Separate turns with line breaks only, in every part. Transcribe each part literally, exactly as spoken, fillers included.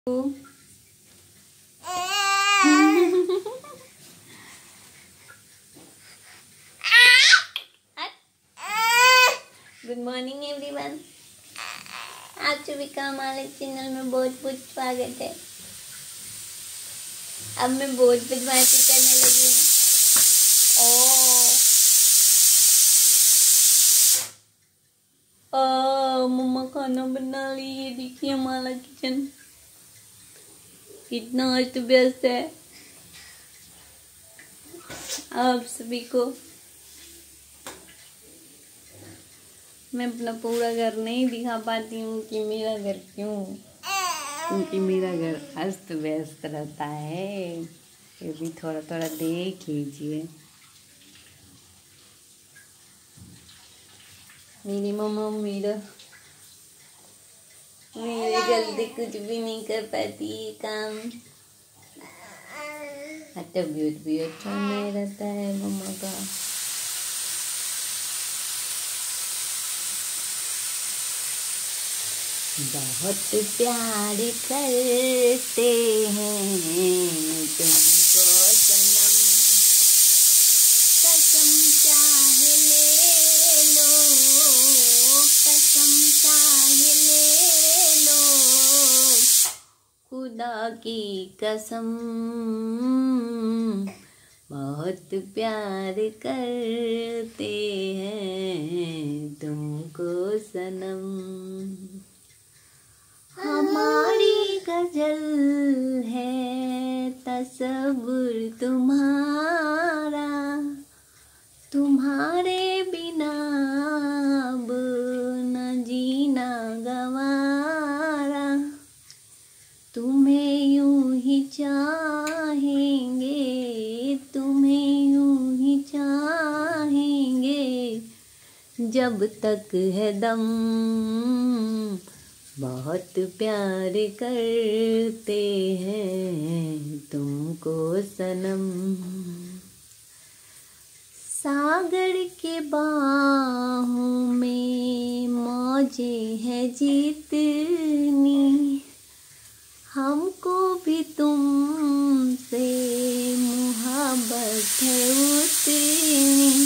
Good morning everyone. आप सभी का हमारे चैनल में बहुत बहुत स्वागत है। अब मैं बहुत बदमाशी करने लगी हूँ। ओ मम्मा खाना बना ली। ये देखिए हमारा किचन कितना अस्त व्यस्त है। आप सभी को मैं अपना पूरा घर नहीं दिखा पाती हूँ कि मेरा घर क्यों, क्योंकि मेरा घर अस्त व्यस्त रहता है। ये भी थोड़ा थोड़ा देख लीजिए। मेरी मम्मा मेरा मेरे जल्दी कुछ भी नहीं कर पाती ये काम। तबीयत भी अच्छा नहीं रहता है मम्मा का। बहुत प्यार करते हैं तुमको सनम, कसम चाहे ले लो, कसम चाहे ले लो, खुदा की कसम। बहुत प्यार करते हैं तुमको सनम। हमारी गजल है तसव्वुर तुम्हारा, तुम्हारे बिना अब न जीना गवारा। तुम्हें यूं ही चाहेंगे, तुम्हें यूं ही चाहेंगे जब तक है दम। बहुत प्यार करते हैं तुमको सनम। सागर के बाहों में मौजें है जितनी, हमको भी तुमसे मुहब्बत है उतनी।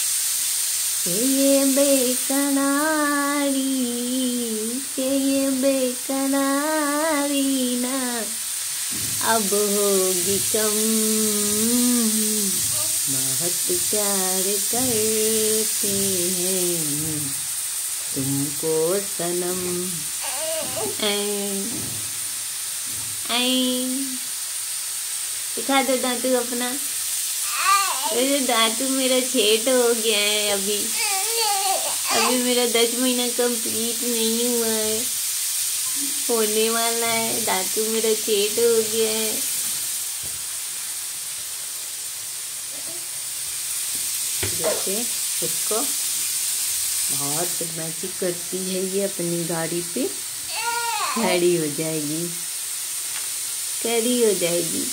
ये बेकरारी के ये बेकरारी ना अब होगी कम। बहुत प्यार करते हैं तुमको सनम। ऐ ऐ दिखा दो दांतू अपना। अरे दांतू मेरा छेद हो गया है। अभी अभी मेरा दस महीना कंप्लीट नहीं हुआ है, होने वाला है। दांतू मेरा छेद हो गया है। देखिए इसको बहुत बदमाशी करती है ये। अपनी गाड़ी पे खड़ी हो जाएगी, खड़ी हो जाएगी।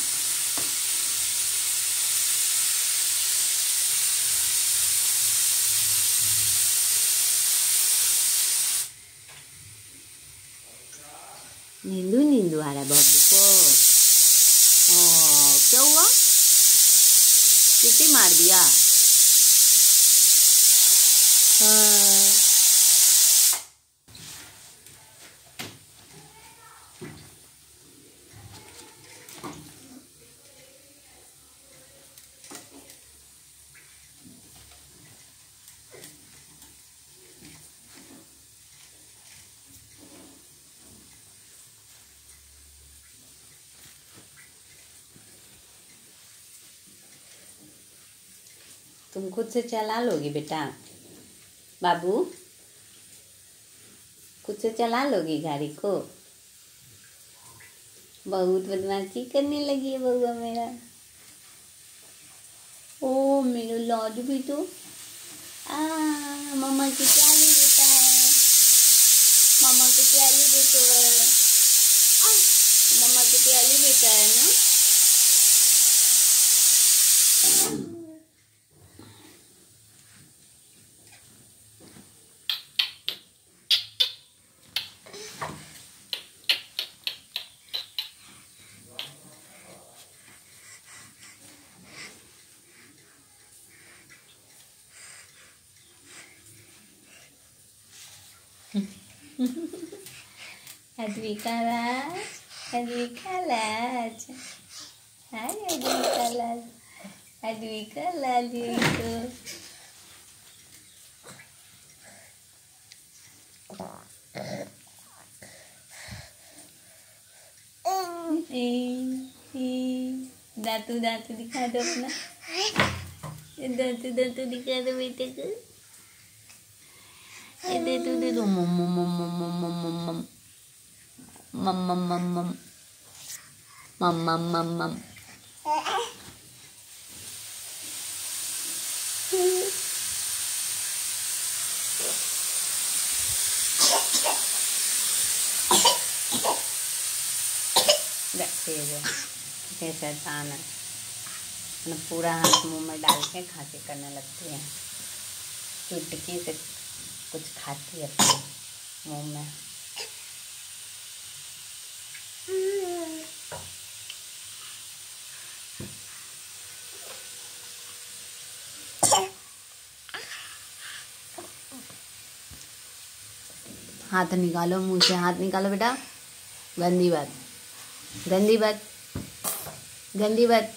नींदू नींदू आ रहा बाबू को। ओ क्या हुआ? कितनी मार दिया? हाँ। तुम खुद से चला लोगी बेटा? बाबू खुद से चला लोगी गाड़ी को? बहुत बदमाशी करने लगी है बउआ मेरा। ओ मेरा लाडू भी तो आ मम्मा की प्याली देता है। मम्मा की प्याली देते है। मम्मा की प्याली देता है ना। अद्विका राज, अद्विका लाज, हाय अद्विका लाज, अद्विका लाज को दांतू दांतू दिखा दो अपना, दांतू दांतू दिखा दो बेटे को, दे दो दे दो मम मम मम मम मम मम मम मम मम मम मम मम मम। कैसे शैतान है, पूरा हाथ मुंह में डाल के खांसी करने लगती है, चुटकी से कुछ खाती है अपने मुंह में। हाथ निकालो मुंह से, हाथ निकालो बेटा, गंदी बात, गंदी बात, गंदी बात।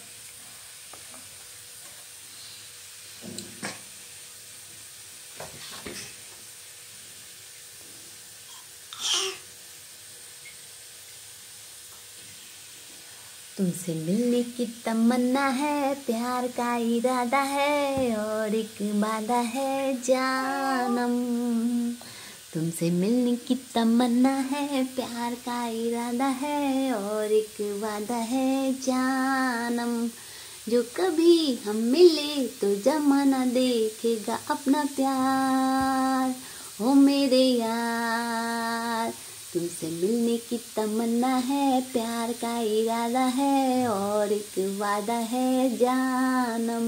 तुमसे मिलने की तमन्ना है, प्यार का इरादा है और एक वादा है जानम। तुमसे मिलने की तमन्ना है, प्यार का इरादा है और एक वादा है जानम। जो कभी हम मिले तो जमाना देखेगा अपना प्यार, ओ मेरे यार। तुमसे मिलने की तमन्ना है, प्यार का इरादा है और एक वादा है जानम।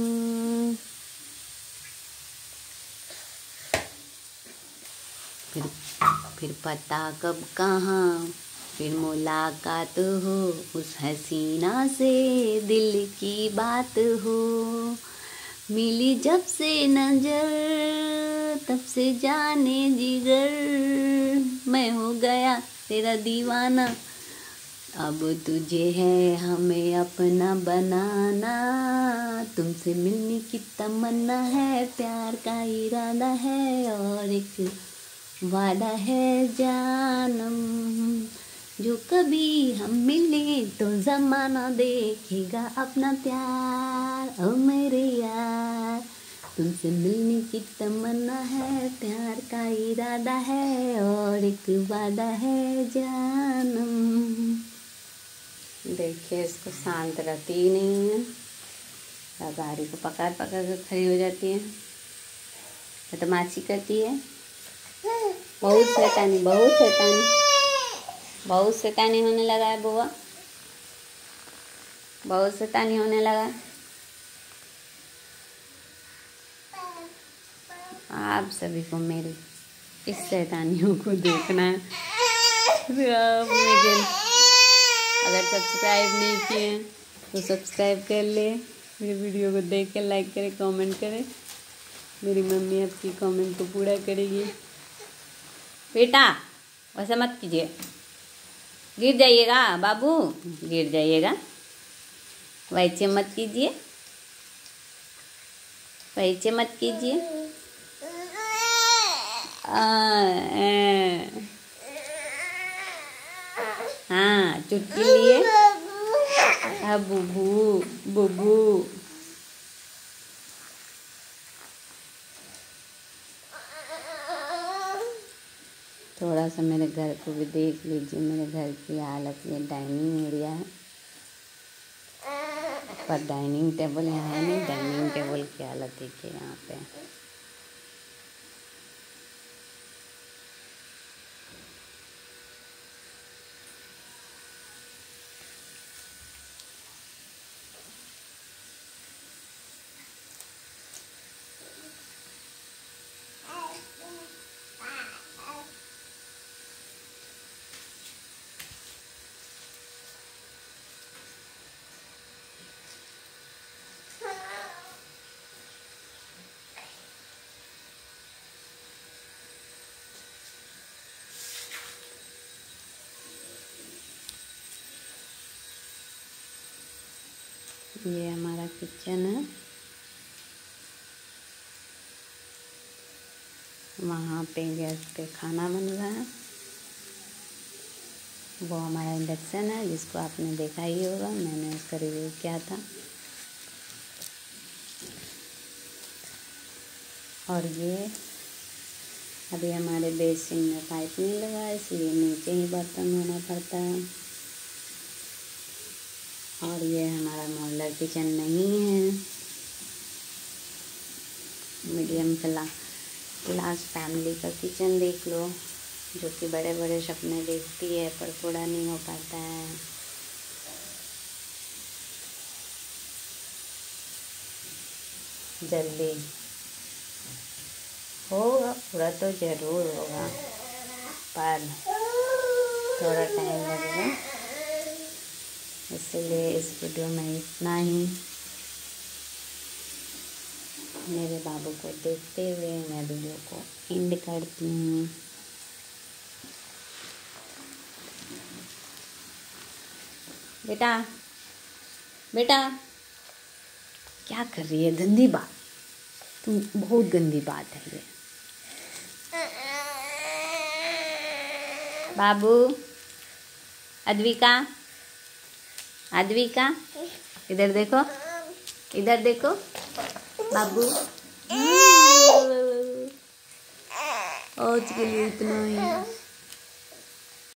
फिर फिर पता कब कहाँ फिर मुलाकात हो, उस हसीना से दिल की बात हो। मिली जब से नजर तब से जाने जिगर, मैं हो गया तेरा दीवाना। अब तुझे है हमें अपना बनाना। तुमसे मिलने की तमन्ना है, प्यार का इरादा है और एक वादा है जानम। जो कभी हम मिले तो जमाना देखेगा अपना प्यार, ओ मेरे यार। तुमसे मिलने की तमन्ना है, प्यार का इरादा है और एक वादा है जानम। देखिए इसको शांत रहती ही नहीं है, गाड़ी को पकड़ पकड़ कर खड़ी हो जाती है, बदमाशी करती है। बहुत शैतानी बहुत शैतानी बहुत शैतानी होने लगा है बुआ, बहुत शैतानी होने लगा। आप सभी को मेरी इस शैतानियों को देखना है। अगर सब्सक्राइब नहीं किए तो सब्सक्राइब कर ले, मेरे वीडियो को देख के लाइक करें, कमेंट करें। मेरी मम्मी आपकी कमेंट को पूरा करेगी। बेटा वैसे मत कीजिए, गिर जाइएगा बाबू, गिर जाइएगा। वैसे मत कीजिए, वैसे मत कीजिए। हाँ चुटकी लिए, हाँ बुबू बुबू। थोड़ा सा मेरे घर को भी देख लीजिए। मेरे घर की हालत, ये डाइनिंग एरिया है, पर डाइनिंग टेबल यहाँ है नहीं। डाइनिंग टेबल की हालत देखिए यहाँ पे। ये हमारा किचन है, वहाँ पे गैस पे खाना बन रहा है। वो हमारा इंडक्शन है जिसको आपने देखा ही होगा, मैंने उसका रिव्यू किया था। और ये अभी हमारे बेसिन में पाइप नहीं लगा है, इसलिए नीचे ही बर्तन धोना पड़ता है। और ये हमारा मॉड्यूलर किचन नहीं है, मीडियम क्लास क्लास फैमिली का किचन देख लो, जो कि बड़े बड़े सपने देखती है पर पूरा नहीं हो पाता है। जल्दी होगा, पूरा तो ज़रूर होगा, पर थोड़ा टाइम लगेगा। इसलिए इस वीडियो में इतना ही। मेरे बाबू को देखते हुए मैं वीडियो को एंड करती हूँ। बेटा बेटा क्या कर रही है? गंदी बात, तुम बहुत गंदी बात है ये। बाबू, अद्विका, अद्विका इधर देखो, इधर देखो बाबू। आज के लिए इतना ही।